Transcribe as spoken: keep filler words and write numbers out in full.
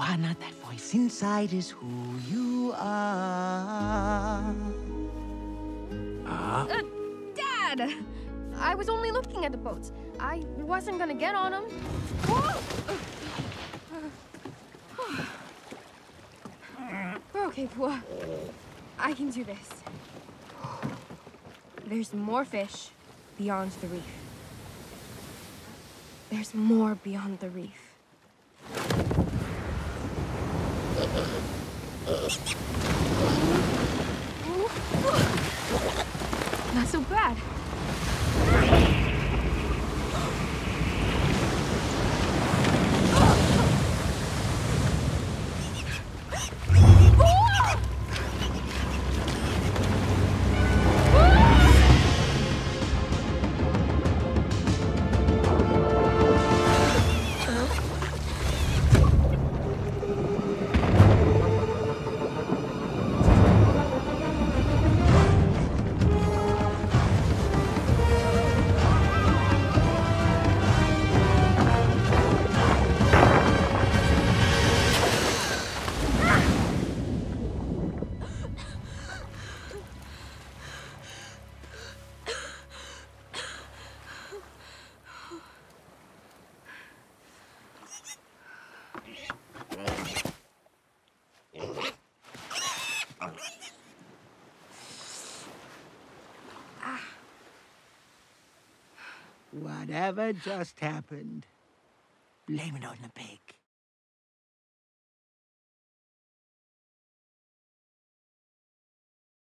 Moana, that voice inside is who you are. Uh, Dad! I was only looking at the boats. I wasn't gonna get on them. We're okay, Pua. I can do this. There's more fish beyond the reef. There's more beyond the reef. Not so bad. Whatever just happened, blame it on the pig.